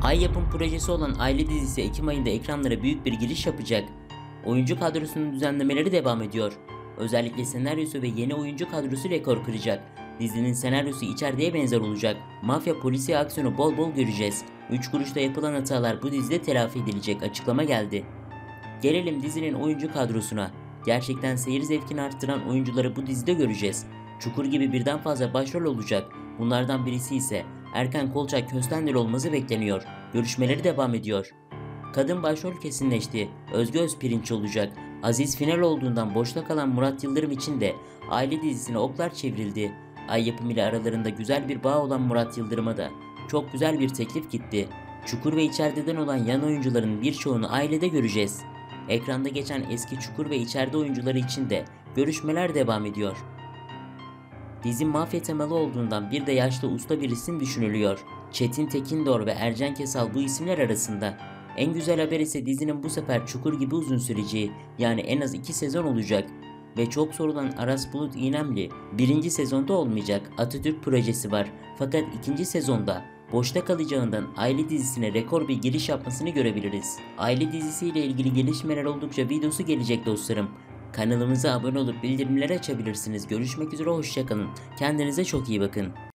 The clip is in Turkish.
Ay Yapım projesi olan Aile dizisi Ekim ayında ekranlara büyük bir giriş yapacak. Oyuncu kadrosunun düzenlemeleri devam ediyor. Özellikle senaryosu ve yeni oyuncu kadrosu rekor kıracak. Dizinin senaryosu içeriğe benzer olacak. Mafya polisiye aksiyonu bol bol göreceğiz. 3 kuruşta yapılan hatalar bu dizide telafi edilecek açıklama geldi. Gelelim dizinin oyuncu kadrosuna. Gerçekten seyir zevkini arttıran oyuncuları bu dizide göreceğiz. Çukur gibi birden fazla başrol olacak. Bunlardan birisi ise Erkan Kolçak Köstendil olması bekleniyor. Görüşmeleri devam ediyor. Kadın başrol kesinleşti. Özge Özpirinç olacak. Aziz final olduğundan boşta kalan Murat Yıldırım için de Aile dizisine oklar çevrildi. Ay Yapım ile aralarında güzel bir bağ olan Murat Yıldırım'a da çok güzel bir teklif gitti. Çukur ve içerideden olan yan oyuncuların birçoğunu Aile'de göreceğiz. Ekranda geçen eski Çukur ve içeride oyuncuları için de görüşmeler devam ediyor. Dizi mafya temalı olduğundan bir de yaşlı usta bir isim düşünülüyor. Çetin Tekindor ve Ercan Kesal bu isimler arasında. En güzel haber ise dizinin bu sefer Çukur gibi uzun süreceği, yani en az 2 sezon olacak. Ve çok sorulan Aras Bulut İynemli birinci sezonda olmayacak. Atatürk projesi var, fakat ikinci sezonda boşta kalacağından Aile dizisine rekor bir giriş yapmasını görebiliriz. Aile dizisiyle ilgili gelişmeler oldukça videosu gelecek dostlarım. Kanalımıza abone olup bildirimleri açabilirsiniz. Görüşmek üzere, hoşça kalın. Kendinize çok iyi bakın.